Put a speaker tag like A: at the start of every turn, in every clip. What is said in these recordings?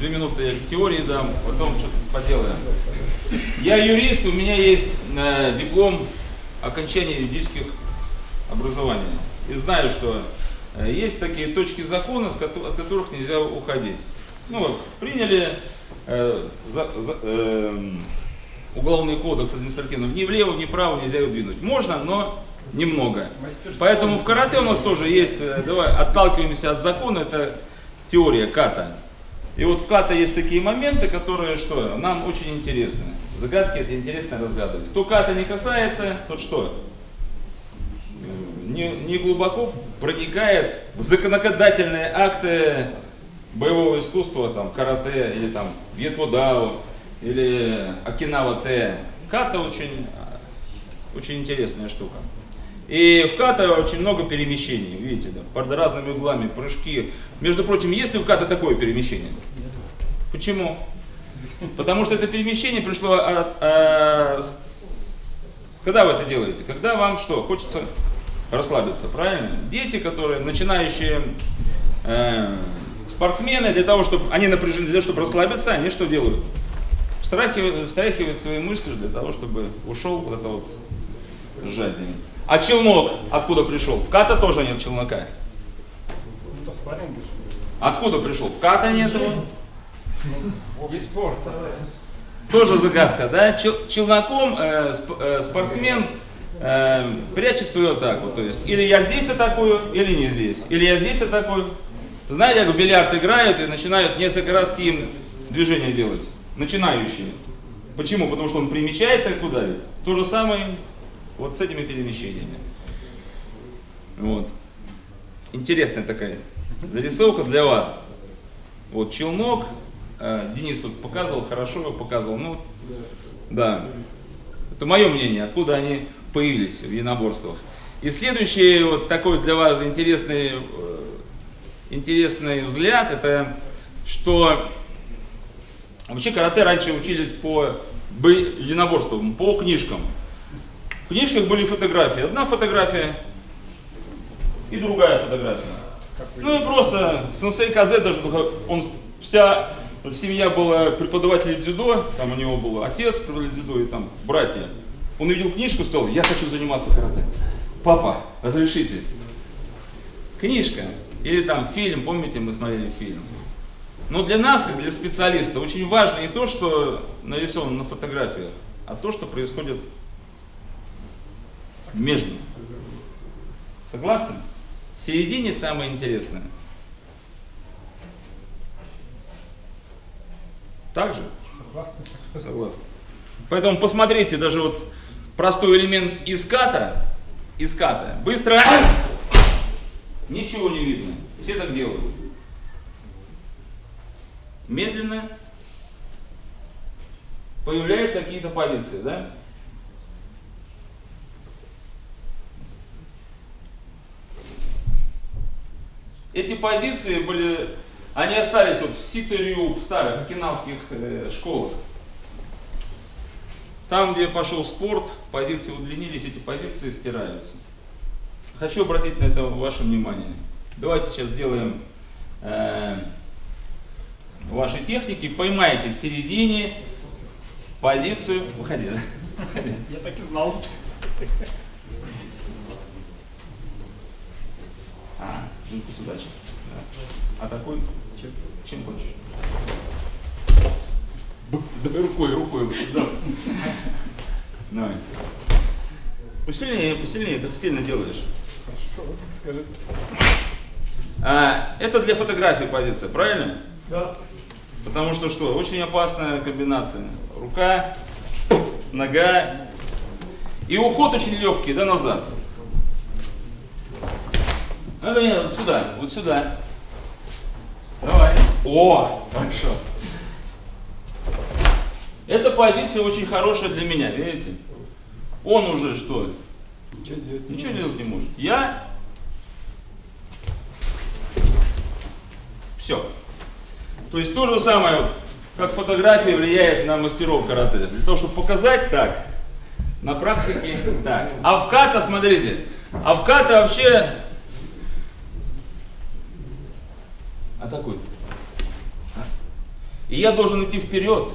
A: 2 минуты теории дам, потом что-то поделаем. Я юрист, у меня есть диплом окончания юридических образований. И знаю, что есть такие точки закона, от которых нельзя уходить. Ну вот, приняли уголовный кодекс административный, ни влево, ни вправо нельзя его двинуть. Можно, но немного. Поэтому в карате у нас тоже есть, давай отталкиваемся от закона, это теория ката. И вот в ката есть такие моменты, которые что, нам очень интересны. Загадки это интересно разгадывать. Кто ката не касается, тот что? Не глубоко проникает в законодательные акты боевого искусства, там, карате, или там вьетводао, или окинава-те. Ката очень интересная штука. И в ката очень много перемещений, видите, да, под разными углами, прыжки. Между прочим, есть ли в ката такое перемещение? Почему? Потому что это перемещение пришло когда вы это делаете? Когда вам что? Хочется расслабиться, правильно? Дети, которые начинающие спортсмены, для того, чтобы они напряжены, для того, чтобы расслабиться, они что делают? Встряхивают свои мышцы для того, чтобы ушел вот это вот сжатие. А челнок откуда пришел? В ката тоже нет челнока. Откуда пришел? В ката нет его.
B: И спорт.
A: Тоже загадка, да? Челноком спортсмен прячет свою атаку. То есть, или я здесь атакую, или не здесь. Или я здесь атакую. Знаете, как в бильярд играют и начинают несколько раз какие движения делать? Начинающие. Почему? Потому что он примечается, как ударить. То же самое вот с этими перемещениями. Вот. Интересная такая зарисовка для вас. Вот челнок. Денис вот показывал, хорошо его показывал. Ну, да. Это мое мнение, откуда они появились в единоборствах. И следующий вот такой для вас интересный взгляд, это что вообще карате раньше учились по единоборствам, по книжкам. В книжках были фотографии. Одна фотография и другая фотография. Ну и просто сенсей Казе, даже вся семья была преподавателем дзюдо, там у него был отец преподаватель дзюдо и там братья. Он увидел книжку, сказал: я хочу заниматься карате. Папа, разрешите? Книжка. Или там фильм, помните, мы смотрели фильм. Но для нас, как для специалиста, очень важно не то, что нарисовано на фотографиях, а то, что происходит между. Согласны? В середине самое интересное. Так же? Согласны. Поэтому посмотрите, даже вот простой элемент из ката, быстро, ничего не видно. Все так делают. Медленно появляются какие-то позиции, да? Эти позиции они остались вот в Сита-Рю, в старых окинавских школах. Там, где пошел спорт, позиции удлинились, эти позиции стираются. Хочу обратить на это ваше внимание. Давайте сейчас сделаем ваши техники, поймайте в середине позицию. Выходи, да? Выходи.
B: Я так и знал.
A: Вкус удачи. Да. А такой, чем хочешь? Быстро, давай рукой. Да. Давай. Посильнее, ты сильно делаешь.
B: Хорошо, скажи.
A: Это для фотографии позиция, правильно?
B: Да.
A: Потому что что? Очень опасная комбинация. Рука, нога. И уход очень легкий, да, назад. Нет, вот сюда. Давай. О, хорошо. Эта позиция очень хорошая для меня, видите? Он уже что? Ничего делать не может. Я. Все. То есть то же самое, как фотография влияет на мастеров карате. Для того, чтобы показать так, на практике так. А в ката, смотрите, вообще атакуй. И я должен идти вперед.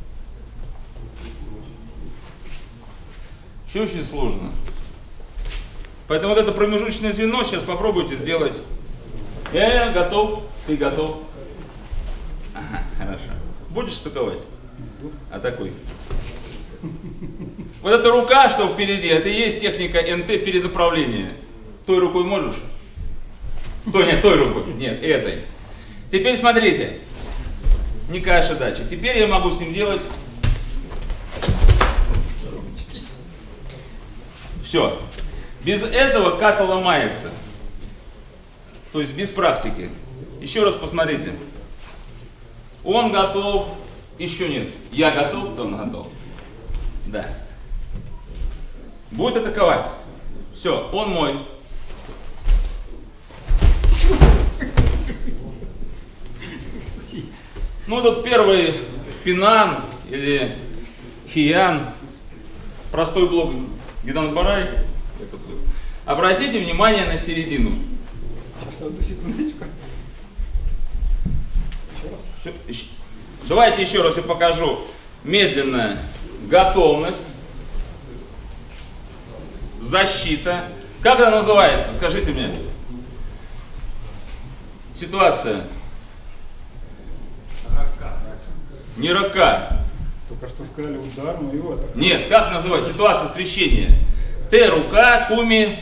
A: Все очень сложно. Поэтому вот это промежуточное звено сейчас попробуйте сделать. Я готов, ты готов. Ага, хорошо. Будешь штуковать? Атакуй. Вот эта рука, что впереди, это и есть техника НТ перенаправления. Той рукой можешь? Нет, той рукой. Нет, этой. Теперь смотрите. Никаша дача. Теперь я могу с ним делать. Все. Без этого ката ломается. То есть без практики. Еще раз посмотрите. Он готов, еще нет. Я готов, то он готов. Да. Будет атаковать. Все, он мой. Ну, тут первый пинан или хиян. Простой блок Гиданбарай. Обратите внимание на середину.
B: Сейчас, одну секундочку. Еще раз.
A: Давайте еще раз я покажу. Медленная готовность. Защита. Как она называется? Скажите мне. Ситуация. Не рака.
B: Только что сказали удар, но его так.
A: Нет, как называется? Ситуация скрещения. Т рука, куми.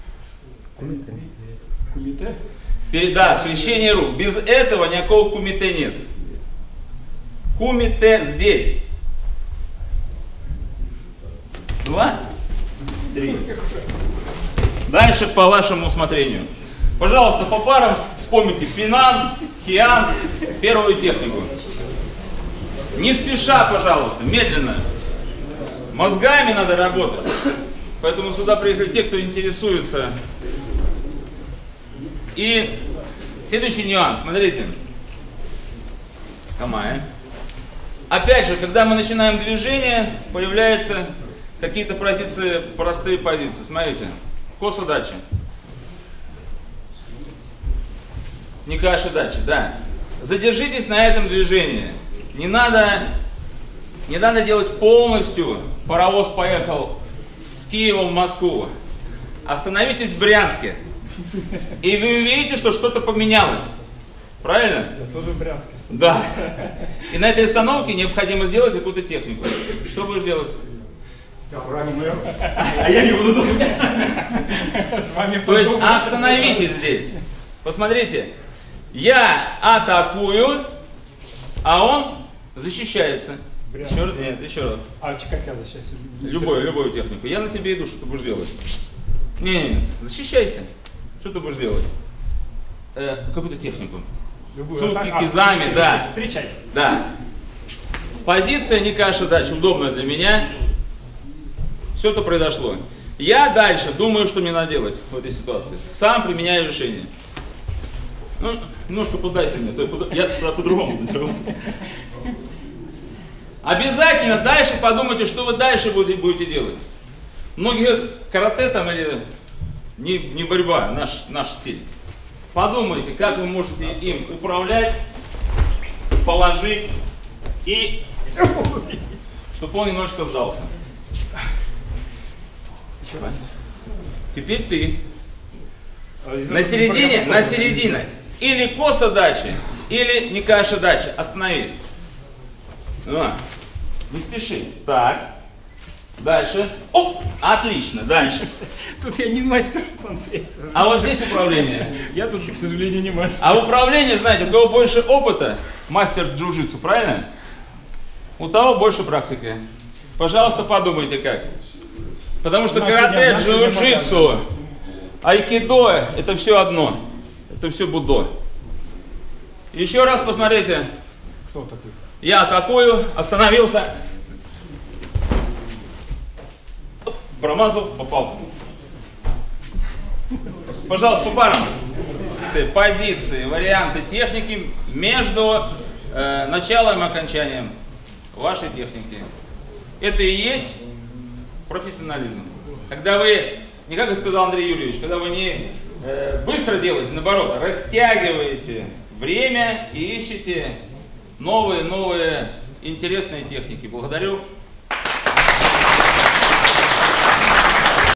B: Кумите?
A: Да, скрещение рук. Без этого никакого кумите нет. Кумите здесь. 2, 3. Дальше по вашему усмотрению. Пожалуйста, по парам вспомните пинан, хиян, первую технику. Не спеша, пожалуйста, медленно. Мозгами надо работать. Поэтому сюда приехали те, кто интересуется. И следующий нюанс, смотрите. Камая. Опять же, когда мы начинаем движение, появляются какие-то позиции, простые позиции. Смотрите. Коса дачи. Никаша дачи, да. Задержитесь на этом движении. Не надо делать полностью. Паровоз поехал с Киева в Москву. Остановитесь в Брянске. И вы увидите, что что-то поменялось. Правильно?
B: Я тоже в Брянске.
A: Да. И на этой остановке необходимо сделать какую-то технику. Что будешь делать? А я не буду думать.
B: С вами
A: То есть
B: подумаю.
A: остановитесь здесь. Посмотрите. Я атакую, а он защищается. Еще раз, нет, еще раз.
B: А как я защищаюсь?
A: Любую технику. Я на тебе иду, что ты будешь делать? Не, защищайся. Что ты будешь делать? Какую-то технику.
B: Любую.
A: Сутки, кизами, да.
B: Встречай.
A: Да. Позиция Никаша дача удобная для меня. Все это произошло. Я дальше думаю, что мне надо делать в этой ситуации. Сам применяю решение. Ну, немножко подайся мне, я по-другому буду делать. Обязательно дальше подумайте, что вы дальше будете делать. Многие говорят, карате там или не борьба, наш стиль. Подумайте, как вы можете им управлять, положить и чтобы он немножко сдался.
B: Еще раз.
A: Теперь ты. На середине. Или коса дачи, или Никаша дача. Остановись. Не спеши. Так. Дальше. Оп! Отлично. Дальше.
B: Тут я не мастер, сенсей.
A: А вот здесь управление.
B: Я тут, к сожалению, не мастер.
A: А управление, знаете, у кого больше опыта, мастер джиу-джитсу, правильно? У того больше практики. Пожалуйста, подумайте как. Потому что карате, джиу-джитсу, айкидо — это все одно. Это все буддо. Еще раз посмотрите.
B: Кто такой?
A: Я атакую, остановился. Промазал, попал. Пожалуйста, по парам. Позиции, варианты техники между началом и окончанием вашей техники. Это и есть профессионализм. Когда вы, не как сказал Андрей Юрьевич, когда вы не быстро делаете, наоборот, растягиваете время и ищете новые интересные техники. Благодарю.